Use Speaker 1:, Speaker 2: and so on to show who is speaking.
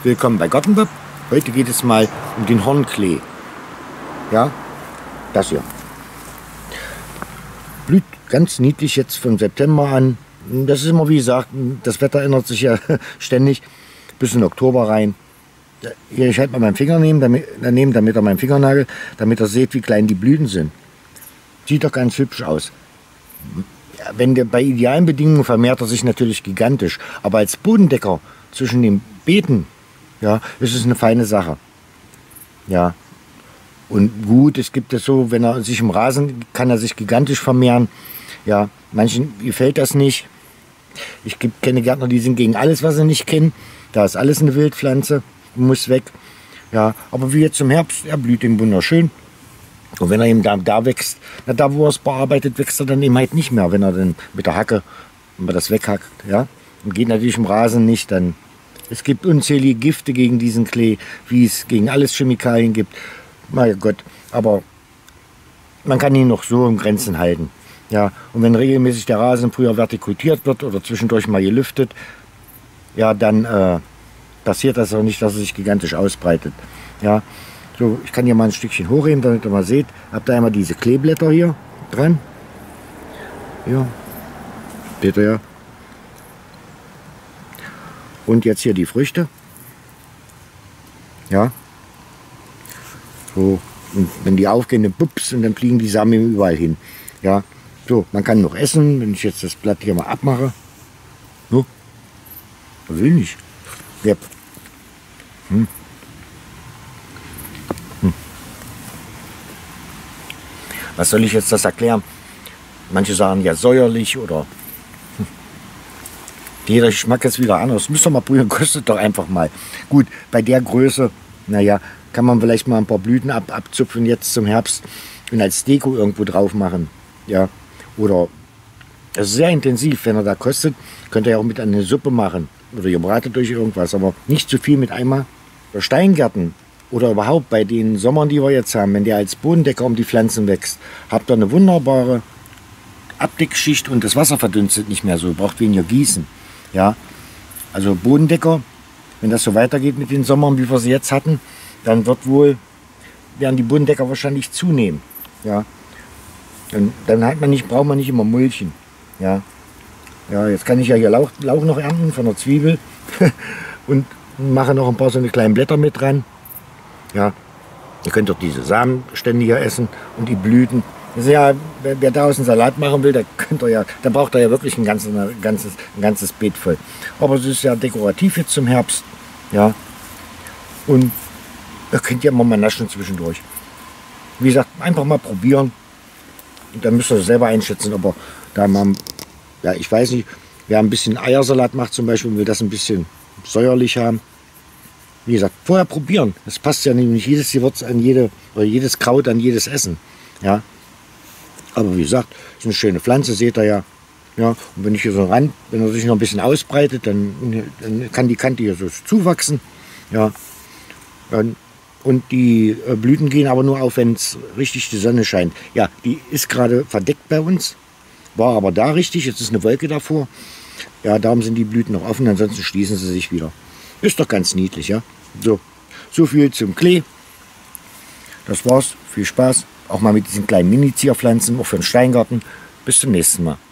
Speaker 1: Willkommen bei Gartenbob. Heute geht es mal um den Hornklee. Ja, das hier. Blüht ganz niedlich jetzt von September an. Das ist immer, wie gesagt, das Wetter ändert sich ja ständig bis in Oktober rein. Hier, ich halte mal meinen Finger daneben, damit er meinen Fingernagel, damit er seht, wie klein die Blüten sind. Sieht doch ganz hübsch aus. Wenn der bei idealen Bedingungen vermehrt er sich natürlich gigantisch, aber als Bodendecker zwischen den Beeten, ja, ist es eine feine Sache. Ja. Und gut, es gibt es so, wenn er sich im Rasen, kann er sich gigantisch vermehren. Ja, manchen gefällt das nicht. Ich kenne Gärtner, die sind gegen alles, was sie nicht kennen. Da ist alles eine Wildpflanze, muss weg. Ja, aber wie jetzt im Herbst, er blüht ihm wunderschön. Und wenn er eben da wächst, na, da wo er es bearbeitet, wächst er dann eben halt nicht mehr, wenn er dann mit der Hacke, wenn man das weghackt, ja. Und geht natürlich im Rasen nicht, dann. Es gibt unzählige Gifte gegen diesen Klee, wie es gegen alles Chemikalien gibt. Mein Gott, aber man kann ihn noch so in Grenzen halten. Ja, und wenn regelmäßig der Rasen früher vertikutiert wird oder zwischendurch mal gelüftet, ja, dann passiert das auch nicht, dass er sich gigantisch ausbreitet. Ja, so, ich kann hier mal ein Stückchen hochheben, damit ihr mal seht. Habt ihr einmal diese Kleeblätter hier dran. Ja, seht ihr ja. Und jetzt hier die Früchte. Ja. So, und wenn die aufgehen, dann bups, und dann fliegen die Samen überall hin. Ja. So, man kann noch essen, wenn ich jetzt das Blatt hier mal abmache. So. Will nicht. Ja. Was soll ich jetzt das erklären? Manche sagen ja säuerlich oder jeder Geschmack ist wieder anders. Müsst ihr mal probieren, kostet doch einfach mal. Gut, bei der Größe, naja, kann man vielleicht mal ein paar Blüten abzupfen jetzt zum Herbst und als Deko irgendwo drauf machen. Ja, oder es ist sehr intensiv, wenn er da kostet, könnt ihr ja auch mit einer Suppe machen oder ihr bratet durch irgendwas, aber nicht zu viel mit einmal. Bei Steingärten oder überhaupt bei den Sommern, die wir jetzt haben, wenn der als Bodendecker um die Pflanzen wächst, habt ihr eine wunderbare Abdeckschicht und das Wasser verdünstet nicht mehr so, braucht weniger Gießen. Ja, also Bodendecker, wenn das so weitergeht mit den Sommern, wie wir sie jetzt hatten, dann werden die Bodendecker wahrscheinlich zunehmen. Ja, dann braucht man nicht immer Mulchen. Ja, ja, jetzt kann ich ja hier Lauch noch ernten von der Zwiebel und mache noch ein paar so eine kleinen Blätter mit dran. Ja, ihr könnt doch diese Samenstände hier essen und die Blüten. Das ist ja, wer daraus einen Salat machen will, da braucht er ja wirklich ein ganzes Beet voll. Aber es ist ja dekorativ jetzt zum Herbst. Ja. Und ihr könnt ja immer mal naschen zwischendurch. Wie gesagt, einfach mal probieren. Und dann müsst ihr selber einschätzen, aber da man, ja, ich weiß nicht, wer ein bisschen Eiersalat macht zum Beispiel, will das ein bisschen säuerlich haben. Wie gesagt, vorher probieren. Es passt ja nicht jedes Gewürz an jedes Kraut an jedes Essen. Ja. Aber wie gesagt, ist eine schöne Pflanze, seht ihr ja. Ja, und wenn ich hier so ran, wenn er sich noch ein bisschen ausbreitet, dann kann die Kante hier so zuwachsen. Ja. Und die Blüten gehen aber nur auf, wenn es richtig die Sonne scheint. Ja, die ist gerade verdeckt bei uns, war aber da richtig, jetzt ist eine Wolke davor. Ja, darum sind die Blüten noch offen, ansonsten schließen sie sich wieder. Ist doch ganz niedlich, ja. So viel zum Klee. Das war's. Viel Spaß. Auch mal mit diesen kleinen Mini-Zierpflanzen, auch für den Steingarten. Bis zum nächsten Mal.